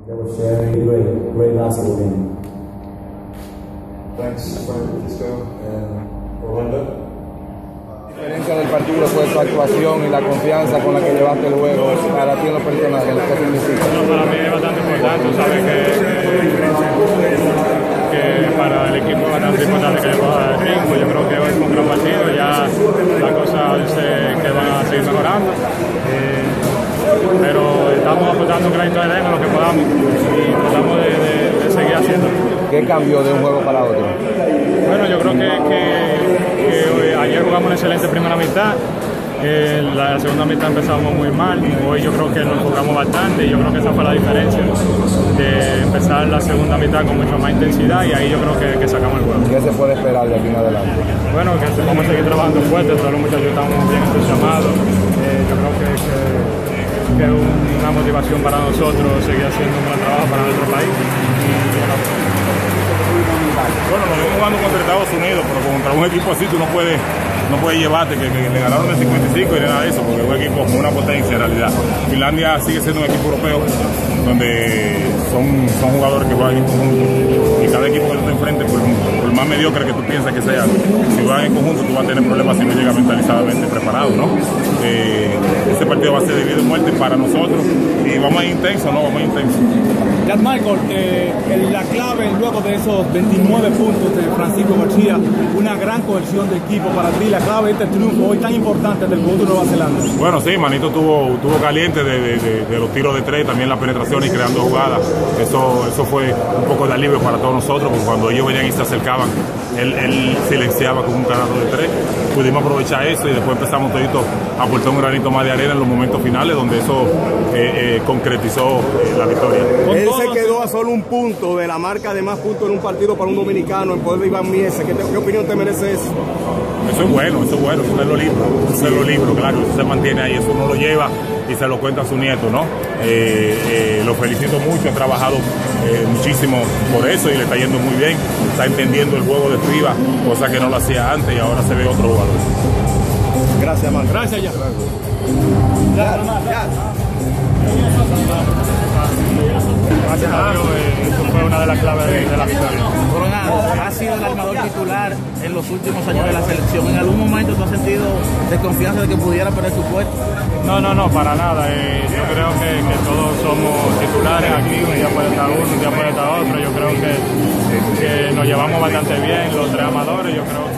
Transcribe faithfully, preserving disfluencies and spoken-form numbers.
They were sharing great, great basketball game. Thanks, Francisco and Orlando. La diferencia del partido fue tu actuación y la confianza con la que llevaste el juego para ti en lo personal, en lo que significa. No, para mí es bastante importante, tú sabes que, que, que para el equipo es bastante importante que yo coja el ritmo. Yo creo que hoy es un gran partido, ya las cosas sé que van a seguir mejorando. Eh, pero estamos aportando un granito de arena en lo que podamos y tratamos de, de, de seguir haciendo. ¿Qué cambió de un juego para otro? Bueno, yo creo que, que, que hoy, ayer jugamos una excelente primera mitad. Eh, la segunda mitad empezamos muy mal. Hoy yo creo que nos enfocamos bastante y yo creo que esa fue la diferencia de empezar la segunda mitad con mucha más intensidad y ahí yo creo que, que sacamos el juego. ¿Qué se puede esperar de aquí en adelante? Bueno, que vamos a seguir trabajando fuerte, todos los muchachos estamos bien entusiasmados. Eh, yo creo que, que, que es una motivación para nosotros seguir haciendo un buen trabajo para nuestro país. Bueno, nos vemos jugando contra Estados Unidos, pero contra un equipo así tú no puedes, no puedes llevarte que, que le ganaron de cincuenta y cinco y nada de eso, porque es un equipo con una potencia en realidad. Finlandia sigue siendo un equipo europeo donde son, son jugadores que juegan en conjunto y cada equipo que tú te enfrentes, por, por más mediocre que tú piensas que sea, si juegan en conjunto tú vas a tener problemas si no llegas mentalizadamente preparado, ¿no? Eh, ese partido va a ser de vida y muerte para nosotros y vamos a ir intenso, ¿no? Vamos a ir intenso. Jan Michael, eh, la clave luego de esos veintinueve puntos de Francisco García, una gran cohesión de equipo para ti, la clave de este triunfo hoy tan importante del conjunto de Nueva Zelanda. Bueno, sí, Manito tuvo, tuvo caliente de, de, de, de los tiros de tres, también la penetración y creando jugadas. Eso, eso fue un poco de alivio para todos nosotros, porque cuando ellos venían y se acercaban, él, él silenciaba con un canasto de tres. Pudimos aprovechar eso y después empezamos todito a aportar un granito más de arena en los momentos finales, donde eso eh, eh, concretizó eh, la victoria. Él se quedó a solo un punto de la marca de más puntos en un partido para un dominicano en poder de Iván Mies. ¿Qué, ¿Qué opinión te merece eso? Eso es bueno, eso es bueno, eso es lo libro, eso es lo libro, claro, eso se mantiene ahí, eso uno lo lleva y se lo cuenta a su nieto, ¿no? Eh, eh, lo felicito mucho, ha trabajado eh, muchísimo por eso y le está yendo muy bien, está entendiendo el juego de FIBA, cosa que no lo hacía antes y ahora se ve otro jugador. Gracias, Marco. Gracias, ya. Ya, ya. Gracias a Dios, eh, eso fue una de las claves de, de la victoria. Coronado, ha sido el armador titular en los últimos años de la selección. ¿En algún momento tú has sentido desconfianza de que pudiera perder su puesto? No, no, no, para nada. Eh, yo creo que, que todos somos titulares aquí, un día puede estar uno, un día puede estar otro. Yo creo que, que nos llevamos bastante bien, los tres amadores. Yo creo que